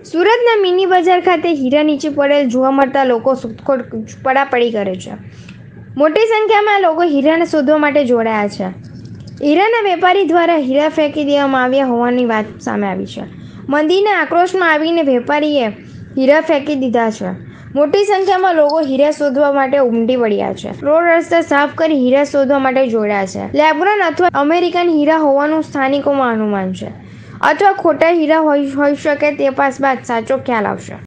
સુરતના મિની બજાર ખાતે હીરા નીચે પડેલ જોવા મળતા લોકો શોધખોળ પડાપડી કરે છે. મોટી સંખ્યામાં લોકો હીરાને શોધવા માટે જોડાયા છે. હીરાના વેપારી દ્વારા હીરા ફેંકી દેવામાં આવ્યા હોવાની વાત સામે આવી છે. મંદીના આક્રોશમાં આવીને વેપારીએ હીરા ફેંકી દીધા છે. મોટી સંખ્યામાં લોકો હીરા શોધવા માટે ઉમટી પડ્યા છે. રોડ રસ્તા સાફ કરી હીરા શોધવા માટે જોડાયા છે. લેબગ્રોન અથવા અમેરિકન હીરા હોવાનું સ્થાનિકોમાં અનુમાન છે, અથવા ખોટા હીરા હોઈ શકે. તે તપાસ બાદ સાચો ખ્યાલ આવશે.